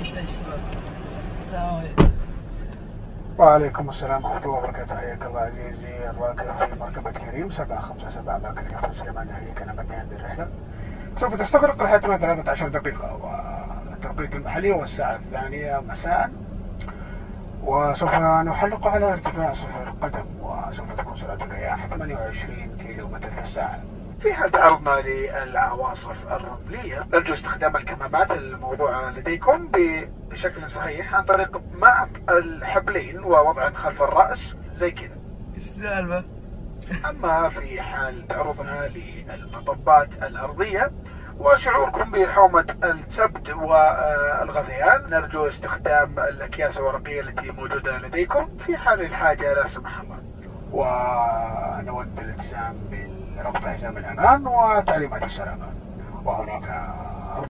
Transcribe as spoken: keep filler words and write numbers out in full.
ايش صار؟ ساوي. وعليكم السلام ورحمة الله وبركاته. حياك الله عزيزي الراكب في مركبة كريم سبعة خمسة سبعة باكر كابتن سليمان. أحييك أنا بدي هذه الرحلة سوف تستغرق رحلتنا ثلاثة عشر دقيقة، والتوقيت المحلي هو الساعة الثانية مساء، وسوف نحلق على ارتفاع صفر قدم، وسوف تكون سرعة الرياح ثمانية وعشرين كيلو متر في الساعة. في حال تعرضنا للعواصف الرملية نرجو استخدام الكمامات الموضوعة لديكم بشكل صحيح عن طريق مع الحبلين ووضع خلف الرأس زي كذا. ايش السالفة؟ أما في حال تعرضنا للمطبات الأرضية وشعوركم بحومة السبت والغثيان نرجو استخدام الأكياس الورقية التي موجودة لديكم في حال الحاجة لا سمح الله، ونود الالتزام بربط حزام الأمان وتعليمات السلامة. وهناك